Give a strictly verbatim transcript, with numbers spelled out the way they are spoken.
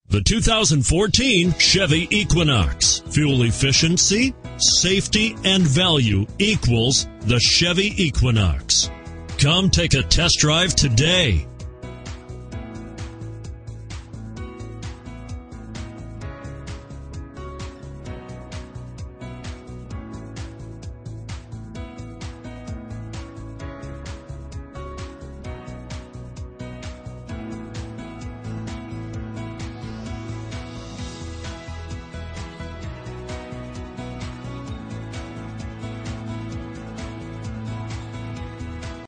The two thousand fourteen Chevy Equinox. Fuel efficiency, safety, and value equals the Chevy Equinox. Come take a test drive today.